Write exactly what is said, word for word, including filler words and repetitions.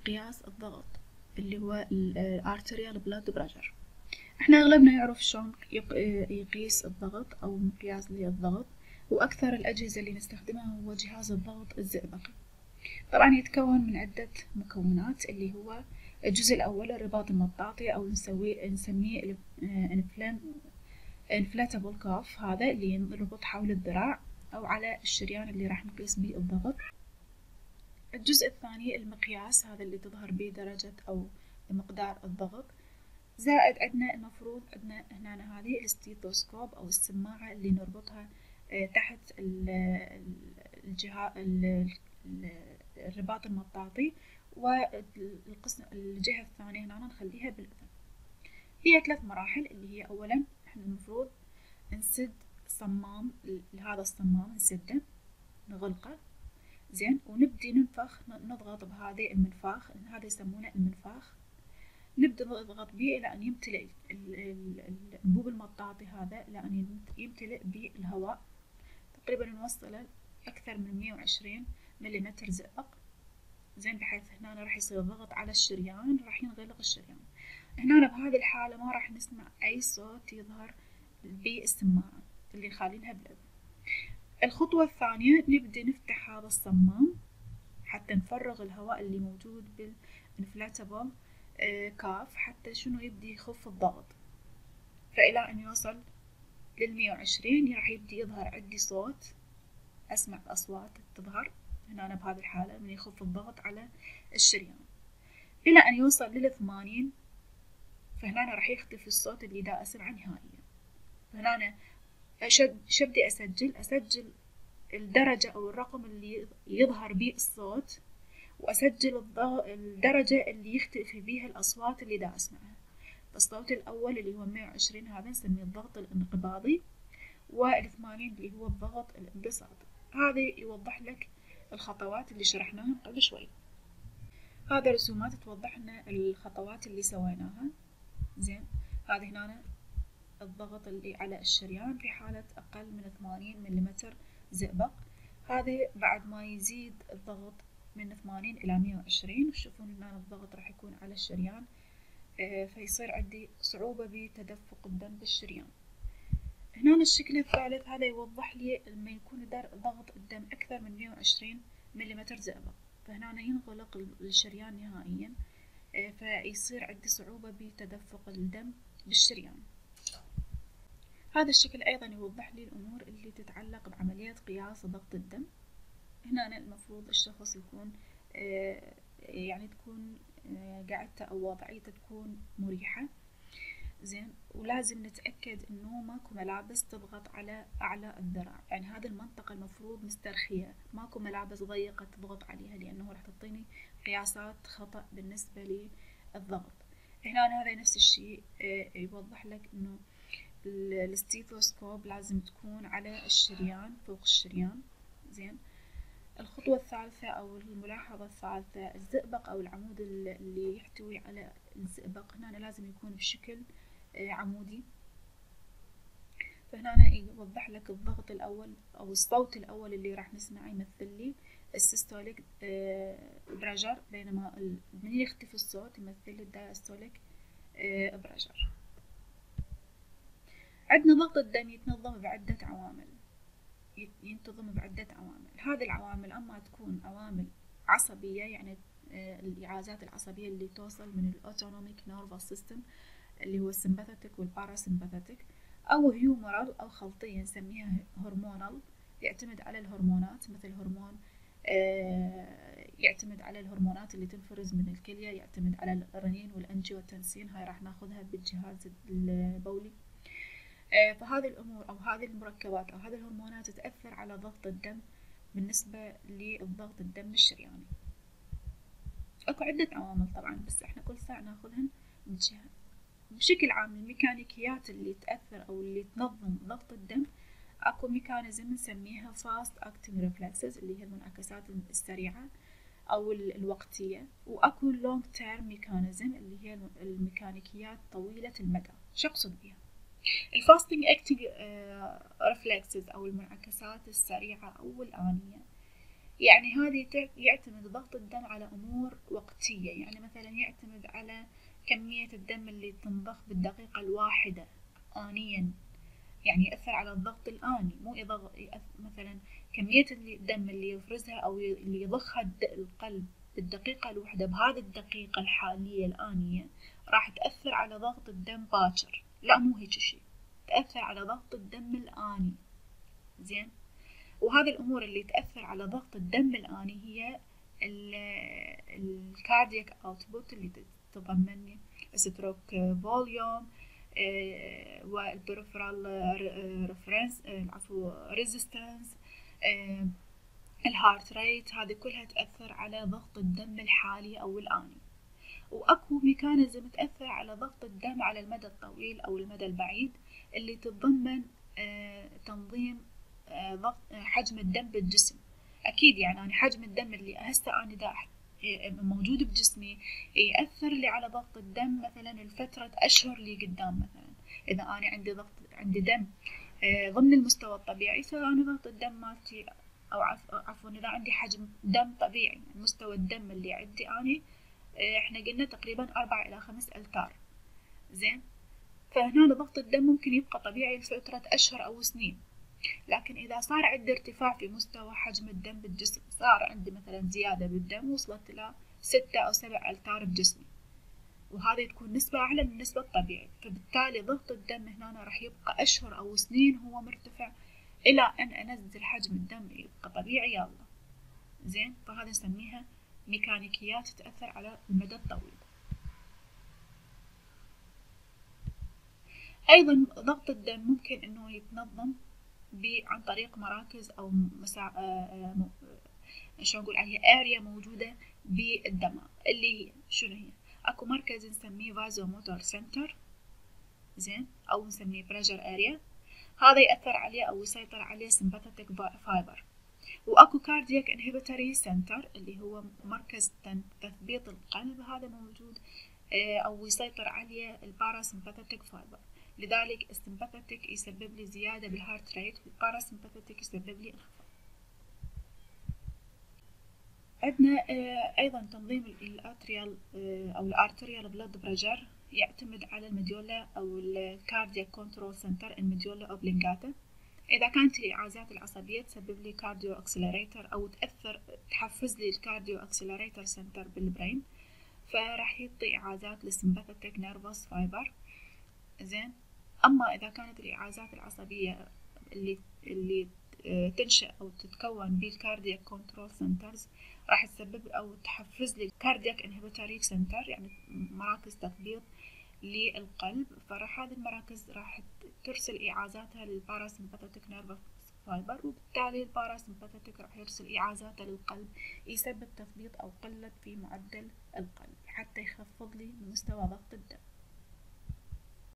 قياس الضغط اللي هو الارتريال بلاد بريشر. احنا اغلبنا يعرف شلون يقيس الضغط او مقياس للضغط، واكثر الاجهزة اللي نستخدمها هو جهاز الضغط الزئبقي. طبعا يتكون من عدة مكونات، اللي هو الجزء الاول الرباط المطاطي او نسويه نسميه inflatable cuff، هذا اللي ينربط حول الذراع او على الشريان اللي راح نقيس به الضغط. الجزء الثاني المقياس، هذا اللي تظهر به درجة او مقدار الضغط. زائد عندنا المفروض عندنا هنا هذه الستيثوسكوب او السماعة اللي نربطها تحت الجهاز الرباط المطاطي، والقسم الجهة الثانية هنا نخليها بالأذن. هي ثلاث مراحل، اللي هي أولا احنا المفروض نسد صمام، هذا الصمام نسده نغلقه زين، ونبدي ننفخ نضغط بهذه المنفاخ، هذا يسمونه المنفاخ. نبدأ نضغط به إلى أن يمتلئ الأنبوب المطاطي هذا، إلى أن يمتلئ بالهواء، تقريبا نوصله أكثر من مية وعشرين مليمتر زئبق زين، بحيث هنا راح يصير ضغط على الشريان، راح ينغلق الشريان. هنا بهذه الحالة ما راح نسمع أي صوت يظهر بالسماعة اللي خالينها بالأذن. الخطوة الثانية نبدأ نفتح هذا الصمام حتى نفرغ الهواء اللي موجود بالانفلاتابل كاف، حتى شنو يبدي يخف الضغط، فإلى أن يوصل للمية وعشرين راح يبدي يظهر عندي صوت، أسمع الأصوات تظهر هنا. أنا بهذه الحالة من يخف الضغط على الشريان إلى أن يوصل للثمانين، فهنا أنا راح يختفي الصوت اللي دا أسمعه نهائيا. فهنا أنا أشد شبدي أسجل أسجل الدرجة أو الرقم اللي يظهر به الصوت، وأسجل الدرجة اللي يختفي بها الأصوات اللي دا أسمعها. الصوت الأول اللي هو مية وعشرين هذا نسميه الضغط الانقباضي، والثمانين اللي هو الضغط الانبساطي. هذا يوضح لك الخطوات اللي شرحناها قبل شوي. هذا رسومات توضح لنا الخطوات اللي سويناها زين. هذه هنا الضغط اللي على الشريان في حالة أقل من ثمانين مليمتر زئبق. هذا بعد ما يزيد الضغط من ثمانين إلى مية وعشرين، تشوفون هنا الضغط راح يكون على الشريان، فيصير عندي صعوبة بتدفق الدم بالشريان. هنا الشكل الثالث هذا يوضح لي لما يكون ضغط الدم أكثر من مية وعشرين مليمتر زئبق، فهنا ينغلق الشريان نهائيا، فيصير عندي صعوبة بتدفق الدم بالشريان. هذا الشكل أيضا يوضح لي الأمور اللي تتعلق بعملية قياس ضغط الدم. هنا المفروض الشخص يكون يعني تكون قعدته أو وضعيته تكون مريحة زين، ولازم نتأكد إنه ماكو ملابس تضغط على أعلى الذراع، يعني هذه المنطقة المفروض مسترخية، ماكو ملابس ضيقة تضغط عليها، لأنه راح تعطيني قياسات خطأ بالنسبة للضغط. هنا هذا نفس الشيء يوضح لك إنه الستيثوسكوب لازم تكون على الشريان، فوق الشريان زين. الخطوة الثالثة أو الملاحظة الثالثة، الزئبق أو العمود اللي يحتوي على الزئبق هنا لازم يكون بشكل عمودي. فهنا أنا يوضح لك الضغط الأول أو الصوت الأول اللي راح نسمعه يمثل لي السيستوليك بريشر، بينما من يختفي الصوت يمثل لي الدايستوليك بريشر. عندنا ضغط الدم يتنظم بعدة عوامل ينتظم بعدة عوامل. هذه العوامل أما تكون عوامل عصبية، يعني الإعازات العصبية اللي توصل من الأوتونوميك نيرفس سيستم اللي هو السمباثيك والباراسمباثيك، أو هيومرال أو خلطية نسميها هرمونال، يعتمد على الهرمونات، مثل هرمون يعتمد على الهرمونات اللي تنفرز من الكلية، يعتمد على الرنين والأنجيوتنسين، هاي راح ناخذها بالجهاز البولي. فهذه الأمور أو هذه المركبات أو هذه الهرمونات تأثر على ضغط الدم بالنسبة للضغط الدم الشرياني. أكو عدة عوامل طبعا، بس إحنا كل ساعة ناخذهن بجهة. بشكل عام الميكانيكيات اللي تأثر أو اللي تنظم ضغط الدم، أكو ميكانيزم نسميها fast acting reflexes اللي هي المنعكسات السريعة أو الوقتية، وأكو long term mechanism اللي هي الميكانيكيات طويلة المدى. شو أقصد بها؟ الفاستنج اكتنج ريفلكسز أو المنعكسات السريعة أو الآنية يعني هذه يعتمد ضغط الدم على أمور وقتية، يعني مثلا يعتمد على كمية الدم اللي تنضخ بالدقيقة الواحدة آنيا، يعني يأثر على الضغط الآني، مو يضغ... مثلا كمية الدم اللي يفرزها أو اللي يضخها القلب بالدقيقة الواحدة بهذه الدقيقة الحالية الآنية راح تأثر على ضغط الدم باكر، لا مو هيك شي، تأثر على ضغط الدم الآني. زين، وهذه الأمور اللي تأثر على ضغط الدم الآني هي الكاردياك أوتبوت اللي تتضمن ستروك فوليوم والبريفرال ريفرنس عفوا ريزيستنس، الهارت ريت، هذه كلها تأثر على ضغط الدم الحالي أو الآني. وأكو ميكانيزم تأثر على ضغط الدم على المدى الطويل أو المدى البعيد اللي تتضمن تنظيم ضغط حجم الدم بالجسم. أكيد يعني أنا حجم الدم اللي هسه أنا دا موجود بجسمي يأثر لي على ضغط الدم مثلا لفترة أشهر لي قدام. مثلا إذا أنا عندي ضغط عندي دم ضمن المستوى الطبيعي، فأنا ضغط الدم مالتي أو عفوا إذا عندي حجم دم طبيعي، مستوى الدم اللي عندي أنا إحنا قلنا تقريبا أربعة إلى خمس ألتار. زين، فهنا ضغط الدم ممكن يبقى طبيعي لفترة أشهر أو سنين، لكن إذا صار عندي ارتفاع في مستوى حجم الدم بالجسم، صار عندي مثلا زيادة بالدم وصلت إلى ستة أو سبع ألتار بجسمي، وهذه تكون نسبة أعلى من النسبة الطبيعية، فبالتالي ضغط الدم هنا راح يبقى أشهر أو سنين هو مرتفع إلى أن أنزل حجم الدم يبقى طبيعي يلا. زين، فهذا نسميها ميكانيكيات تأثر على المدى الطويل. أيضا ضغط الدم ممكن إنه يتنظم عن طريق مراكز أو مسا... شو نقول عليها اريا موجودة بالدماغ، اللي هي شنو هي؟ اكو مركز نسميه فازو موتور سنتر، زين، او نسميه بريشر اريا، هذا يأثر عليه او يسيطر عليه سمباثيك فايبر. واكو كاردياك انهبيتوري سنتر اللي هو مركز تثبيط القلب، هذا موجود او يسيطر عليه الباراسمباثيك فايبر. لذلك السمباثيك يسبب لي زيادة بالهارت ريت، والباراسمباثيك يسبب لي انخفاض. عندنا أيضا تنظيم الأتريال أو الأرتريال بلاد بريشر يعتمد على الميديولا أو الكاردياك كنترول سنتر الميديولا أوبلينجاتا. إذا كانت الإعازات العصبية تسبب لي كارديو أكسلريتر أو تأثر تحفز لي الكارديو أكسلريتر سنتر بالبرين، فراح يعطي إعازات للسمباثيك نيرفوس فايبر. زين، أما إذا كانت الإعازات العصبية اللي اللي تنشأ أو تتكون بالكاردياك كنترول سنترز راح تسبب أو تحفز لي كاردياك انهبيتوري سنتر، يعني مراكز تثبيط للقلب، فراح هذه المراكز راح ترسل إعازاتها للباراسمباثيك نيرفوس فايبر، وبالتالي الباراسمباثيك راح يرسل إعازاته للقلب، يسبب تثبيط أو قلة في معدل القلب حتى يخفض لي مستوى ضغط الدم.